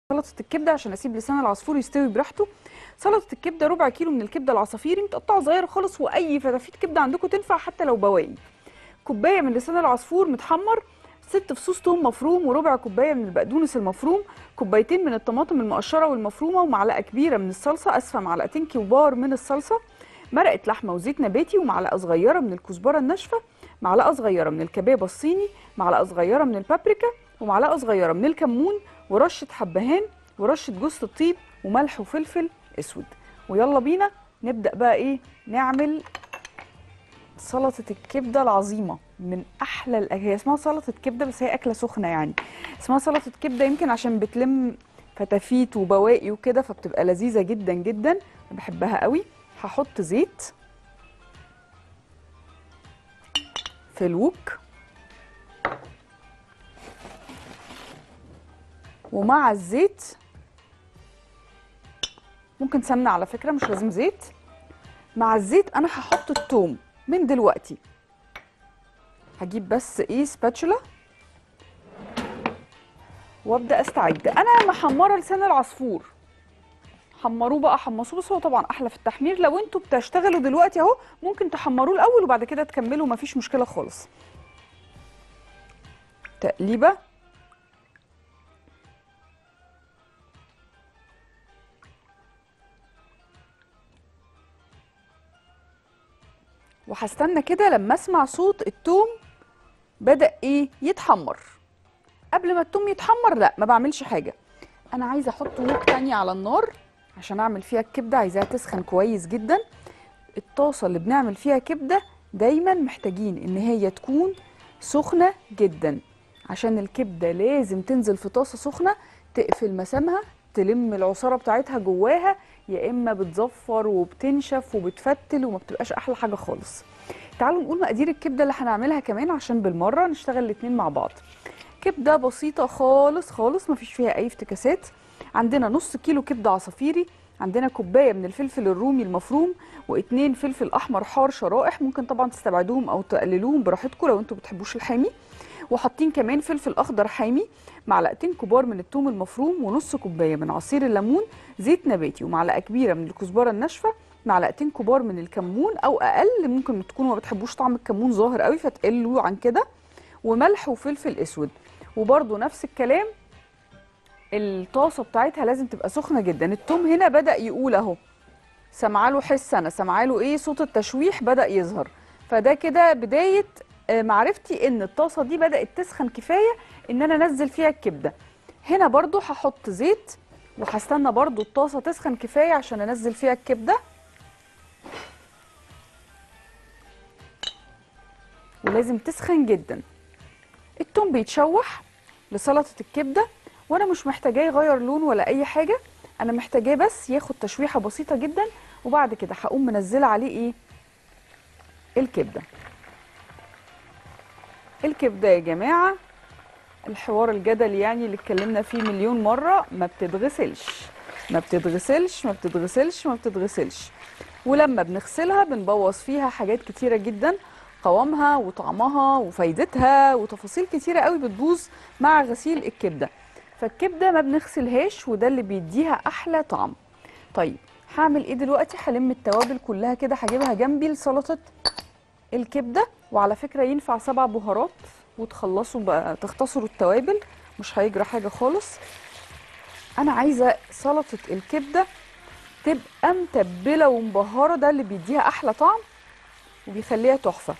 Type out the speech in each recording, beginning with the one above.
سلطه الكبده عشان اسيب لسان العصفور يستوي براحته. سلطه الكبده ربع كيلو من الكبده العصافيري متقطعه صغير خالص، واي فتافيت كبده عندكم تنفع حتى لو بواقي. كوبايه من لسان العصفور متحمر، 6 فصوص توم مفروم، وربع كوبايه من البقدونس المفروم، كوبايتين من الطماطم المقشره والمفرومه، ومعلقه كبيره من الصلصه، اسفه معلقتين كبار من الصلصه، مرقه لحمه وزيت نباتي، ومعلقه صغيره من الكزبره الناشفه، معلقه صغيره من الكباب الصيني، معلقه صغيره من البابريكا، ومعلقه صغيره من الكمون، ورشه حبهان، ورشه جوز الطيب، وملح وفلفل اسود. ويلا بينا نبدا بقى نعمل سلطه الكبده العظيمه، من احلى هي اسمها سلطه كبده بس هي اكله سخنه يعني. اسمها سلطه كبده يمكن عشان بتلم فتافيت وبواقي وكده، فبتبقى لذيذه جدا جدا. أنا بحبها قوي. هحط زيت في الوك، ومع الزيت ممكن سمنه على فكره، مش لازم زيت. مع الزيت انا هحط الثوم من دلوقتي. هجيب بس سباتشولا وابدا استعد. انا محمره لسان العصفور، حمروه بقى حمصوه، بس هو طبعا احلى في التحمير. لو انتوا بتشتغلوا دلوقتي اهو ممكن تحمروه الاول وبعد كده تكملوا، مفيش مشكله خالص. تقليبه. وهستنى كده لما اسمع صوت الثوم بدأ يتحمر. قبل ما الثوم يتحمر لا ما بعملش حاجه. انا عايزه احط وok تانية على النار عشان اعمل فيها الكبده، عايزاها تسخن كويس جدا. الطاسه اللي بنعمل فيها كبده دايما محتاجين ان هي تكون سخنه جدا، عشان الكبده لازم تنزل في طاسه سخنه تقفل مسامها، تلم العصاره بتاعتها جواها، يا اما بتزفر وبتنشف وبتفتل وما بتبقاش احلى حاجه خالص. تعالوا نقول مقادير الكبده اللي هنعملها كمان عشان بالمره نشتغل الاتنين مع بعض. كبده بسيطه خالص خالص مفيش فيها اي افتكاسات. عندنا نص كيلو كبده عصافيري، عندنا كوبايه من الفلفل الرومي المفروم، واتنين فلفل احمر حار شرائح، ممكن طبعا تستبعدوهم او تقللوهم براحتكم لو انتوا بتحبوش الحامي. وحاطين كمان فلفل اخضر حامي، معلقتين كبار من الثوم المفروم، ونص كوبايه من عصير الليمون، زيت نباتي، ومعلقه كبيره من الكزبره الناشفه، معلقتين كبار من الكمون او اقل، ممكن تكونوا ما بتحبوش طعم الكمون ظاهر قوي فتقلوا عن كده، وملح وفلفل اسود. وبرده نفس الكلام، الطاسه بتاعتها لازم تبقى سخنه جدا. الثوم هنا بدأ يقول اهو، سمعاله حس، انا سمعاله صوت التشويح بدأ يظهر، فده كده بدايه معرفتي ان الطاسه دي بدأت تسخن كفايه ان انا انزل فيها الكبده. هنا برضو هحط زيت وهستنى برضو الطاسه تسخن كفايه عشان انزل فيها الكبده، ولازم تسخن جدا. الثوم بيتشوح لسلطه الكبده، وانا مش محتاجاه يغير لون ولا اي حاجه، انا محتاجاه بس ياخد تشويحه بسيطه جدا، وبعد كده هقوم منزله عليه الكبده. الكبده يا جماعه الحوار الجدلي يعني اللي اتكلمنا فيه مليون مره، ما بتتغسلش ما بتتغسلش ما بتتغسلش ما بتتغسلش، ولما بنغسلها بنبوظ فيها حاجات كتيره جدا، قوامها وطعمها وفايدتها وتفاصيل كتيره قوي بتبوظ مع غسيل الكبده. فالكبده ما بنغسلهاش، وده اللي بيديها احلى طعم. طيب هعمل ايه دلوقتي؟ هلم التوابل كلها كده هجيبها جنبي لسلطه الكبده. وعلى فكره ينفع 7 بهارات وتخلصوا بقى، تختصروا التوابل، مش هيجرى حاجه خالص. انا عايزه سلطه الكبده تبقى متبله ومبهره، ده اللي بيديها احلى طعم وبيخليها تحفه.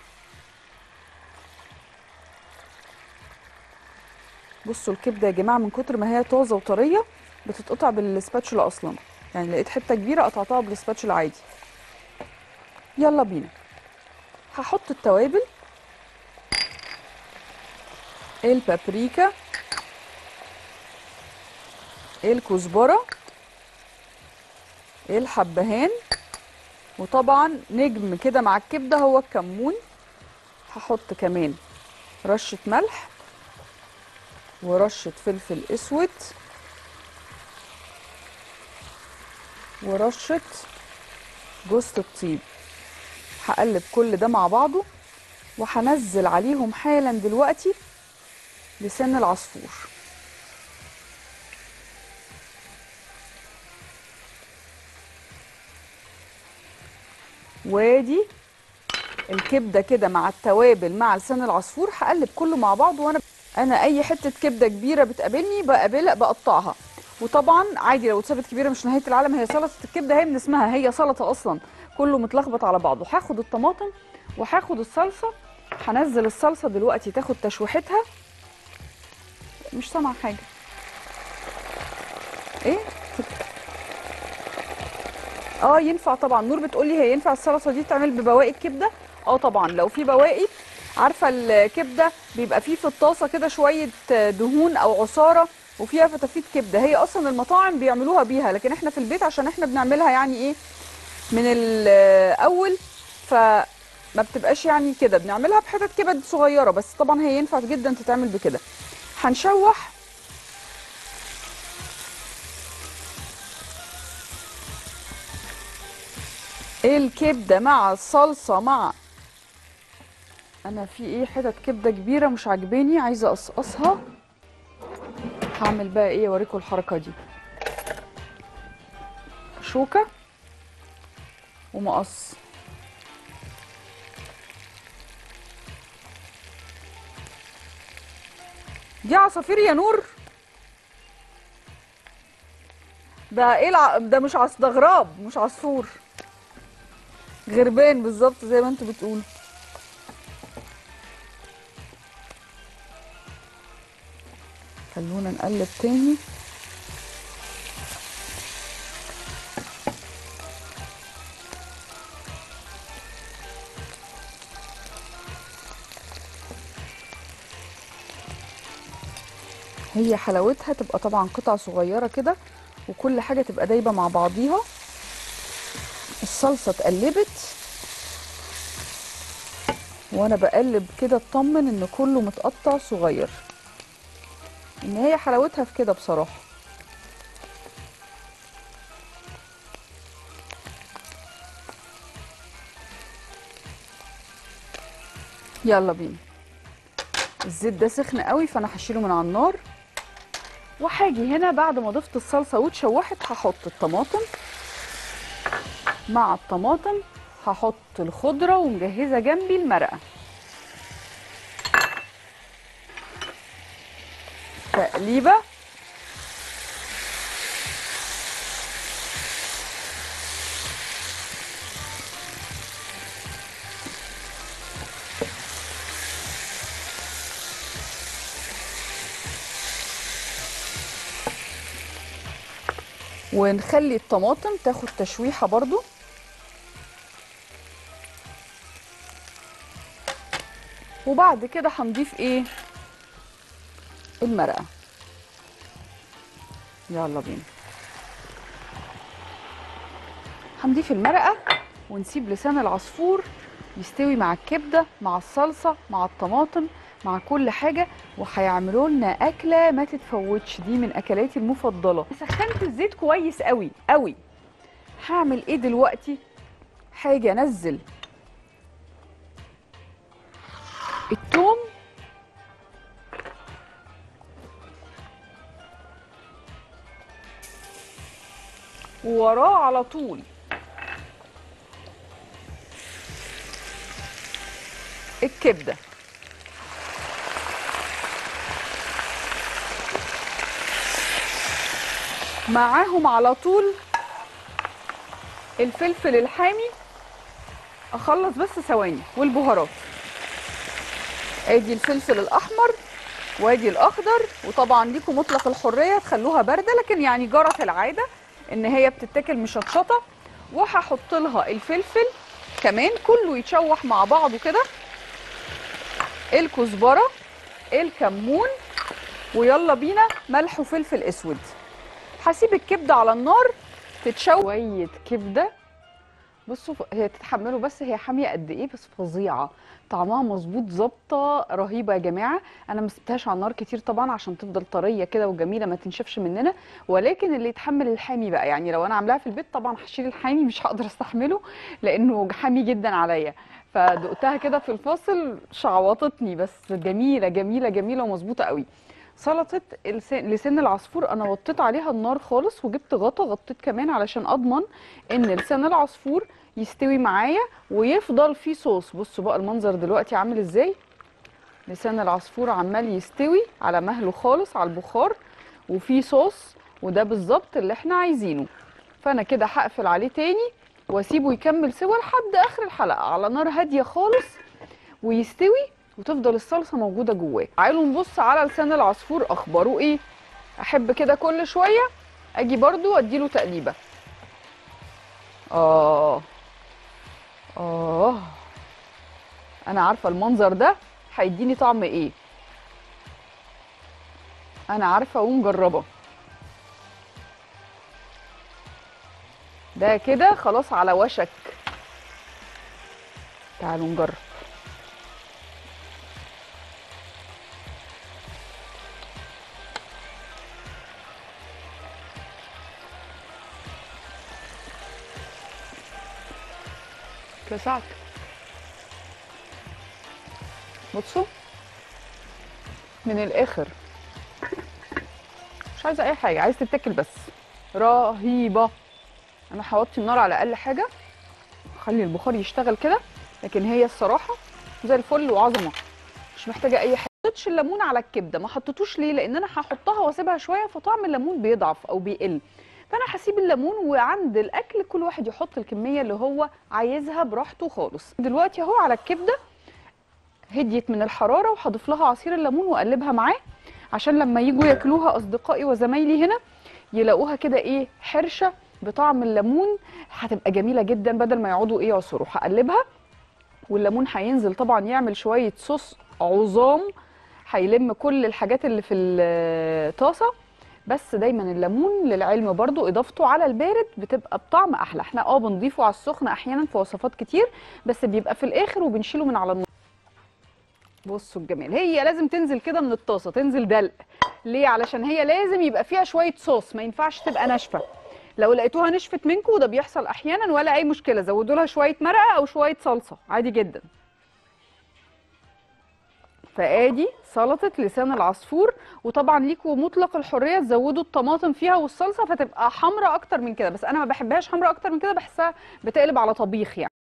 بصوا الكبده يا جماعه من كتر ما هي طازه وطريه بتتقطع بالسباتشولا اصلا، يعني لقيت حته كبيره قطعتها بالسباتشولا عادي. يلا بينا. هحط التوابل، البابريكا، الكزبره، الحبهان، وطبعا نجم كده مع الكبده هو الكمون. هحط كمان رشه ملح ورشه فلفل اسود ورشه جوز الطيب. هقلب كل ده مع بعضه، وهنزل عليهم حالا دلوقتي لسان العصفور. وادي الكبده كده مع التوابل مع لسان العصفور. هقلب كله مع بعض. انا اي حته كبده كبيره بتقابلني بقطعها. وطبعا عادي لو اتسابت كبيره مش نهايه العالم، هي سلطه الكبده، هي من اسمها هي سلطه اصلا، كله متلخبط على بعضه. هاخد الطماطم وهاخد الصلصه. هنزل الصلصه دلوقتي تاخد تشويحتها. مش سامعه حاجه. ايه؟ ينفع طبعا. نور بتقولي هي ينفع السلطه دي تعمل ببواقي الكبده؟ طبعا لو في بواقي. عارفه الكبده بيبقى فيه في الطاسه كده شويه دهون او عصاره وفيها فتافيت كبده، هي اصلا المطاعم بيعملوها بيها، لكن احنا في البيت عشان احنا بنعملها يعني ايه من الاول، فما بتبقاش يعني كده، بنعملها بحتت كبد صغيره بس. طبعا هي ينفع جدا تتعمل بكده. هنشوح الكبده مع الصلصه مع انا في ايه حتت كبده كبيره مش عاجباني، عايزه اقصقصها. هعمل بقى ايه اوريكم الحركه دي. شوكه ومقص. دي عصافير يا نور؟ ده ايه ده مش ده غراب مش عصفور، غربان بالظبط زي ما انتوا بتقولوا. خلونا نقلب تاني. هي حلاوتها تبقى طبعا قطع صغيره كده وكل حاجه تبقى دايبه مع بعضيها. الصلصه اتقلبت وانا بقلب كده اطمن ان كله متقطع صغير، ان هي حلاوتها في كده بصراحه. يلا بينا. الزيت ده سخن قوي فانا هشيله من على النار، وهاجي هنا بعد ما ضفت الصلصه واتشوحت هحط الطماطم. مع الطماطم هحط الخضره ومجهزه جنبي المرقه. تقليبه. ونخلي الطماطم تاخد تشويحه برضو. وبعد كده هنضيف ايه؟ المرقه. يلا بينا. هنضيف المرقه ونسيب لسان العصفور يستوي مع الكبده مع الصلصه مع الطماطم مع كل حاجه، وهيعملوا لنا اكله ما تتفوتش. دي من اكلاتي المفضله. سخنت الزيت كويس قوي قوي. هعمل ايه دلوقتي؟ حاجه انزل الثوم ووراه على طول الكبده. معاهم على طول الفلفل الحامي. اخلص بس ثواني. والبهارات. ادي الفلفل الاحمر وادي الاخضر، وطبعا ليكم مطلق الحريه تخلوها بارده، لكن يعني جرت العاده ان هي بتتاكل مشطشطه. وهحط لها الفلفل كمان كله يتشوح مع بعضه كده. الكزبره، الكمون، ويلا بينا ملح وفلفل اسود. هسيب الكبده على النار تتشوح. شويه كبده. بصوا هي تتحملوا بس هي حاميه قد ايه، بس فظيعه. طعمها مظبوط ظابطه رهيبه يا جماعه. انا ما سبتهاش على النار كتير طبعا عشان تفضل طريه كده وجميله ما تنشفش مننا، ولكن اللي يتحمل الحامي بقى، يعني لو انا عاملاها في البيت طبعا هشيل الحامي مش هقدر استحمله لانه حامي جدا عليا. فدقتها كده في الفاصل شعوطتني، بس جميله جميله جميله ومظبوطه قوي. سلطه لسان العصفور انا وطيت عليها النار خالص وجبت غطا غطيت كمان علشان اضمن ان لسان العصفور يستوي معايا ويفضل فيه صوص. بصوا بقى المنظر دلوقتي عامل ازاي، لسان العصفور عمال يستوي على مهله خالص على البخار وفيه صوص، وده بالظبط اللي احنا عايزينه. فانا كده هقفل عليه تاني واسيبه يكمل سوا لحد اخر الحلقه على نار هاديه خالص ويستوي وتفضل الصلصه موجوده جواه. تعالوا نبص على لسان العصفور اخباره ايه. احب كده كل شويه اجي برضو اديله تقليبه. اه انا عارفه المنظر ده هيديني طعم ايه، انا عارفه ومجربه. ده كده خلاص على وشك. تعالوا نجرب. لسعت. بصوا من الاخر مش عايزه اي حاجه، عايز تتاكل بس. رهيبه. انا هوطي النار على اقل حاجه، خلي البخار يشتغل كده، لكن هي الصراحه زي الفل وعظمه، مش محتاجه اي حاجه. ما حطيتش الليمون على الكبده، ما حطيتوش ليه؟ لان انا هحطها واسيبها شويه فطعم الليمون بيضعف او بيقل، فانا هسيب الليمون وعند الاكل كل واحد يحط الكميه اللي هو عايزها براحته خالص. دلوقتي اهو على الكبده هديت من الحراره وهضيف لها عصير الليمون واقلبها معاه عشان لما يجوا ياكلوها اصدقائي وزمايلي هنا يلاقوها كده ايه حرشه بطعم الليمون، هتبقى جميله جدا بدل ما يقعدوا ايه يعصروا. هقلبها والليمون هينزل طبعا يعمل شويه صوص عظام هيلم كل الحاجات اللي في الطاسه. بس دايما الليمون للعلم برضو اضافته على البارد بتبقى بطعم احلى. احنا بنضيفه على السخن احيانا في وصفات كتير بس بيبقى في الاخر وبنشيله من على النار. بصوا الجمال، هي لازم تنزل كده من الطاسه، تنزل دلق. ليه؟ علشان هي لازم يبقى فيها شويه صوص، ما ينفعش تبقى ناشفه. لو لقيتوها نشفت منكم وده بيحصل احيانا ولا اي مشكله، زودوا لها شويه مرقه او شويه صلصه عادي جدا. فادي سلطه لسان العصفور، وطبعا ليكوا مطلق الحريه تزودوا الطماطم فيها والصلصه فتبقى حمراء اكتر من كده، بس انا ما بحبهاش حمراء اكتر من كده، بحسها بتقلب على طبيخ يعني.